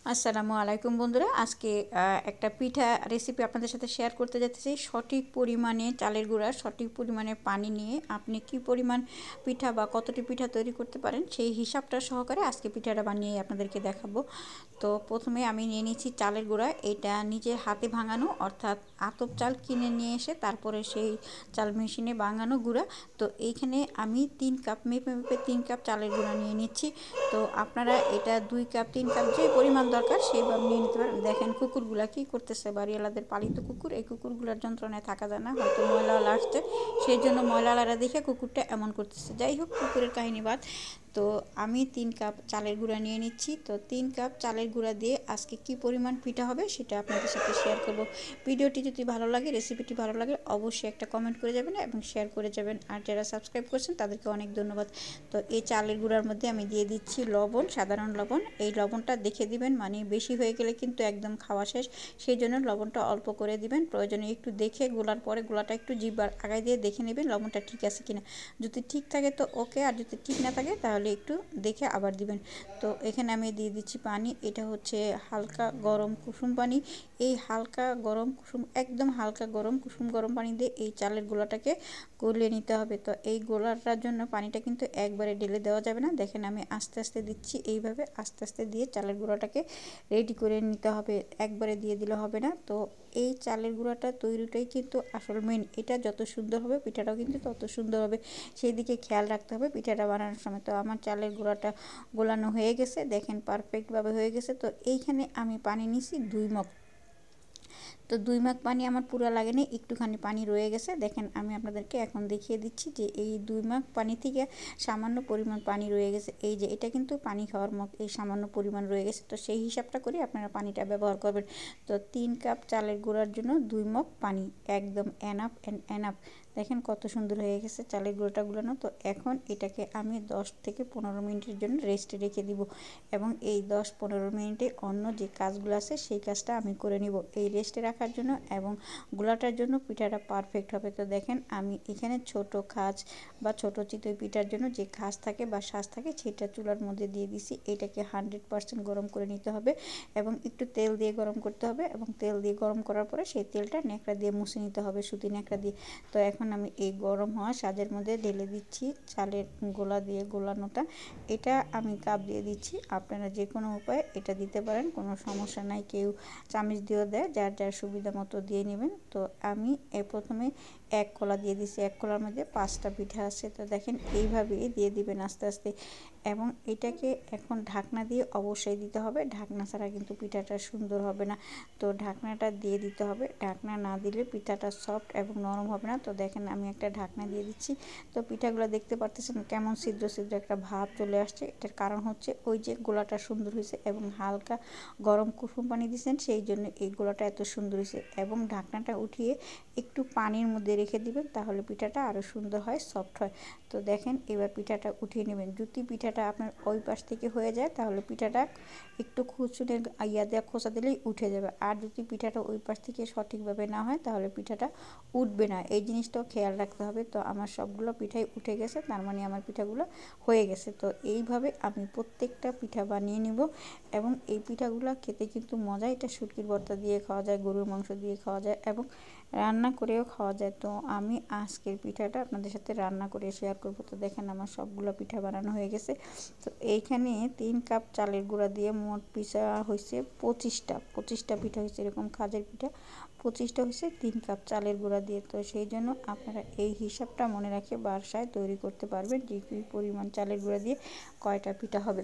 আসসালামু আলাইকুম বন্ধুরা, আজকে একটা পিঠা রেসিপি আপনাদের সাথে শেয়ার করতে যাচ্ছি। সঠিক পরিমাণে চালের গুঁড়া, সঠিক পরিমাণে পানি নিয়ে আপনি কি পরিমাণ পিঠা বা কতটি পিঠা তৈরি করতে পারেন সেই হিসাবটা সহকারে আজকে পিঠাটা বানিয়ে আপনাদেরকে দেখাবো। তো প্রথমে আমি নিয়ে নিচ্ছি চালের গুঁড়া। এটা নিজে হাতে ভাঙানো, অর্থাৎ আতপ চাল কিনে নিয়ে এসে তারপরে সেই চাল মেশিনে ভাঙানো গুঁড়া। তো এইখানে আমি 3 কাপ মেপে 3 কাপ চালের গুঁড়া নিয়ে নিচ্ছি। তো আপনারা এটা 2 কাপ 3 কাপ যে পরিমাণ দরকার সেইভাবে নিয়ে নিতে পারেন। দেখেন কুকুরগুলা কী করতেছে, বাড়িওয়ালাদের পালিত কুকুর। এই কুকুরগুলার যন্ত্রণায় থাকা যায় না, হয়তো ময়লাওয়ালা আসছে সেই জন্য ময়লাওয়ালারা দেখে কুকুরটা এমন করতেছে। যাই হোক, কুকুরের কাহিনী বাদ। তো আমি 3 কাপ চালের গুঁড়া নিয়ে নিচ্ছি। তো 3 কাপ চালের গুঁড়া দিয়ে আজকে কি পরিমাণ পিঠা হবে সেটা আপনাদের সাথে শেয়ার করব। ভিডিওটি যদি ভালো লাগে, রেসিপিটি ভালো লাগে, অবশ্যই একটা কমেন্ট করে যাবেন এবং শেয়ার করে যাবেন। আর যারা সাবস্ক্রাইব করছেন তাদেরকে অনেক ধন্যবাদ। তো এই চালের গুঁড়ার মধ্যে আমি দিয়ে দিচ্ছি লবণ, সাধারণ লবণ। এই লবণটা দেখে দিবেন, মানে বেশি হয়ে গেলে কিন্তু একদম খাওয়া শেষ, সেই জন্য লবণটা অল্প করে দিবেন। প্রয়োজনে একটু দেখে গোলার পরে গোলাটা একটু জিহ্বার আগায় দিয়ে দেখে নেবেন লবণটা ঠিক আছে কিনা। যদি ঠিক থাকে তো ওকে, আর যদি ঠিক না থাকে তাহলে একটু দেখে আবার দিবেন। তো এখানে আমি দিয়ে দিচ্ছি পানি। এটা হচ্ছে হালকা গরম কুসুম পানি। এই হালকা গরম কুসুম, একদম হালকা গরম কুসুম গরম পানি দিয়ে এই চালের গোলাটাকে গলিয়ে নিতে হবে। তো এই গোলাটার জন্য পানিটা কিন্তু একবারে ঢেলে দেওয়া যাবে না। দেখেন আমি আস্তে আস্তে দিচ্ছি, এইভাবে আস্তে আস্তে দিয়ে চালের গুঁড়াটাকে রেডি করে নিতে হবে, একবারে দিয়ে দিলে হবে না। তো এই চালের গুঁড়াটা তৈরিটাই কিন্তু আসল মেন। এটা যত সুন্দর হবে পিঠাটাও কিন্তু তত সুন্দর হবে, সেই দিকে খেয়াল রাখতে হবে পিঠাটা বানানোর সময়। তো আমার চালের গুঁড়াটা গোলানো হয়ে গেছে, দেখেন পারফেক্টভাবে হয়ে গেছে। তো এইখানে আমি পানি নিছি 2 মগ। তো 2 মগ পানি আমার পুরো লাগেনি, একটুখানি পানি রয়ে গেছে। দেখেন আমি আপনাদেরকে এখন দেখিয়ে দিচ্ছি যে এই 2 মগ পানি থেকে সামান্য পরিমাণ পানি রয়ে গেছে। এই যে এটা কিন্তু পানি খাওয়ার মগ, এই সামান্য পরিমাণ রয়ে গেছে। তো সেই হিসাবটা করে আপনারা পানিটা ব্যবহার করবেন। তো 3 কাপ চালের গুঁড়ার জন্য 2 মগ পানি, একদম এনাফ অ্যান্ড এনাফ। দেখেন কত সুন্দর হয়ে গেছে চালের গুঁড়োটা গুলানো। তো এখন এটাকে আমি 10 থেকে 15 মিনিটের জন্য রেস্টে রেখে দিব, এবং এই 10-15 মিনিটে অন্য যে কাজগুলো আছে সেই কাজটা আমি করে নিব এই রেস্টে রাখার জন্য, এবং গোলাটার জন্য পিঠাটা পারফেক্ট হবে। তো দেখেন আমি এখানে ছোট খাজ বা ছোট চিতই পিঠার জন্য যে খাজ থাকে বা সাজ থাকে সেটা চুলার মধ্যে দিয়ে দিছি। এটাকে 100% গরম করে নিতে হবে এবং একটু তেল দিয়ে গরম করতে হবে, এবং তেল দিয়ে গরম করার পরে সেই তেলটা ন্যাকড়া দিয়ে মুছে নিতে হবে, সুতি ন্যাকড়া দিয়ে। তো এখন আমি এই গরম হওয়া সাজের মধ্যে ঢেলে দিচ্ছি চালের গোলা দিয়ে গোলানোটা। এটা আমি কাপ দিয়ে দিচ্ছি, আপনারা যে কোনো উপায়ে এটা দিতে পারেন, কোনো সমস্যা নাই। কেউ চামচ দিয়েও দেয়, যার যার সুবিধা মতো দিয়ে নেবেন। তো আমি প্রথমে 1 কলা দিয়ে দিচ্ছি, 1 কলার মধ্যে 5টা পিঠা আছে। তো দেখেন এইভাবেই দিয়ে দিবেন আস্তে আস্তে, এবং এটাকে এখন ঢাকনা দিয়ে অবশ্যই দিতে হবে, ঢাকনা ছাড়া কিন্তু পিঠাটা সুন্দর হবে না। তো ঢাকনাটা দিয়ে দিতে হবে, ঢাকনা না দিলে পিঠাটা সফট এবং নরম হবে না। তো দেখেন আমি একটা ঢাকনা দিয়ে দিচ্ছি। তো পিঠাগুলো দেখতে পারতেছেন কেমন ছিদ্র ছিদ্র একটা ভাব চলে আসছে। এটার কারণ হচ্ছে ওই যে গোলাটা সুন্দর হয়েছে এবং হালকা গরম কুসুম পানি দিয়েছেন, সেই জন্য এই গোলাটা এত সুন্দর হয়েছে। এবং ঢাকনাটা উঠিয়ে একটু পানির মধ্যে রেখে দিবেন, তাহলে পিঠাটা আরও সুন্দর হয়, সফট হয়। তো দেখেন এবার পিঠাটা উঠিয়ে নেবেন। যদি পিঠাটা আপনার ওই পাশ থেকে হয়ে যায় তাহলে পিঠাটা একটু খুচুনের দেওয়া খোসা দিলেই উঠে যাবে। আর যদি পিঠাটা ওই পাশ থেকে সঠিকভাবে না হয় তাহলে পিঠাটা উঠবে না, এই জিনিসটাও খেয়াল রাখতে হবে। তো আমার সবগুলো পিঠাই উঠে গেছে, তার মানে আমার পিঠাগুলো হয়ে গেছে। তো এইভাবে আমি প্রত্যেকটা পিঠা বানিয়ে নিব, এবং এই পিঠাগুলো খেতে কিন্তু মজা। এটা শুটকির ভর্তা দিয়ে খাওয়া যায়, গরুর মাংস দিয়ে খাওয়া যায়, এবং রান্না করেও খাওয়া যায়। তো আমি আজকের পিঠাটা আপনাদের সাথে রান্না করে শেয়ার করব। তো দেখেন আমার সবগুলো পিঠা বানানো হয়ে গেছে। তো এইখানে 3 কাপ চালের গুঁড়া দিয়ে মোট পিঠা হয়েছে 25টা পিঠা হয়েছে, এরকম কাজের পিঠা 25টা হয়েছে 3 কাপ চালের গুঁড়া দিয়ে। তো সেই জন্য আপনারা এই হিসাবটা মনে রাখে বাসায় তৈরি করতে পারবেন যে কী পরিমাণ চালের গুঁড়া দিয়ে কয়টা পিঠা হবে।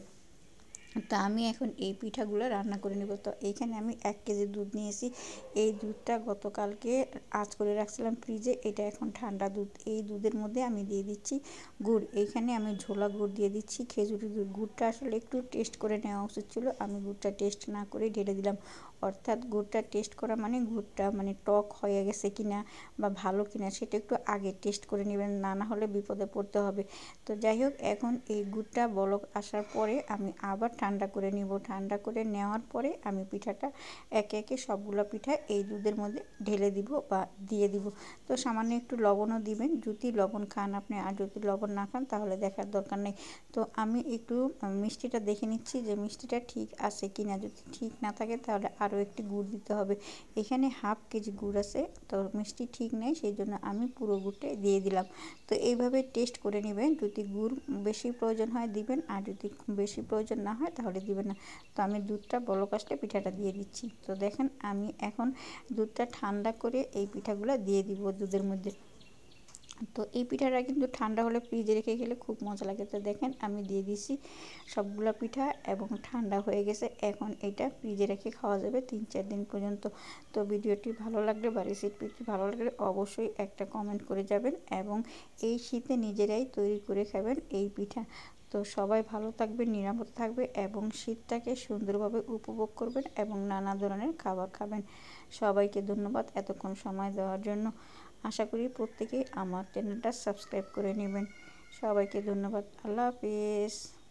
তো আমি এখন এই পিঠাগুলো রান্না করে নেব। তো এইখানে আমি 1 কেজি দুধ নিয়েছি। এই দুধটা গতকালকে আঁচ করে রাখছিলাম ফ্রিজে, এটা এখন ঠান্ডা দুধ। এই দুধের মধ্যে আমি দিয়ে দিচ্ছি গুড়। এইখানে আমি ঝোলা গুড় দিয়ে দিচ্ছি, খেজুরি গুড়। গুড়টা আসলে একটু টেস্ট করে নেওয়া উচিত ছিল, আমি গুড়টা টেস্ট না করে ঢেলে দিলাম। অর্থাৎ গুড়টা টেস্ট করা মানে গুড়টা মানে টক হয়ে গেছে কিনা বা ভালো কিনা সেটা একটু আগে টেস্ট করে নেবেন, না হলে বিপদে পড়তে হবে। তো যাই হোক, এখন এই গুড়টা বলক আসার পরে আমি আবার ঠান্ডা করে নিব। ঠান্ডা করে নেওয়ার পরে আমি পিঠাটা একে একে সবগুলো পিঠা এই দুধের মধ্যে ঢেলে দিব বা দিয়ে দিব। তো সামান্য একটু লবণও দিবেন, যদি লবণ খান আপনি, আর যদি লবণ না খান তাহলে দেখার দরকার নেই। তো আমি একটু মিষ্টিটা দেখে নিচ্ছি যে মিষ্টিটা ঠিক আছে কিনা। যদি ঠিক না থাকে তাহলে আরও একটু গুড় দিতে হবে। এখানে হাফ কেজি গুড় আছে, তো মিষ্টি ঠিক নেই, সেই জন্য আমি পুরো গুড়টা দিয়ে দিলাম। তো এইভাবে টেস্ট করে নেবেন, যদি গুড় বেশি প্রয়োজন হয় দিবেন, আর যদি বেশি প্রয়োজন না হয় তাহলে দিবেন না। তো আমি দুধটা বলক আসলে পিঠাটা দিয়ে দিচ্ছি। তো দেখেন আমি এখন দুধটা ঠান্ডা করে এই পিঠাগুলো দিয়ে দিব দুধের মধ্যে। তো এই পিঠাটা কিন্তু ঠান্ডা হলে ফ্রিজে রেখে গেলে খুব মজা লাগে। তো দেখেন আমি দিয়ে দিছি সবগুলো পিঠা এবং ঠান্ডা হয়ে গেছে। এখন এটা ফ্রিজে রেখে খাওয়া যাবে 3-4 দিন পর্যন্ত। তো ভিডিওটি ভালো লাগলে বা রেসিপিটি ভালো লাগলে অবশ্যই একটা কমেন্ট করে যাবেন এবং এই শীতে নিজেরাই তৈরি করে খাবেন এই পিঠা। তো সবাই ভালো থাকবে, নিরাপদ থাকবে এবং শীতটাকে সুন্দরভাবে উপভোগ করবেন এবং নানা ধরনের খাবার খাবেন। সবাইকে ধন্যবাদ এতক্ষণ সময় দেওয়ার জন্য। আশা করি প্রত্যেকেই আমার চ্যানেলটা সাবস্ক্রাইব করে নেবেন। সবাইকে ধন্যবাদ। আল্লাহ হাফিজ।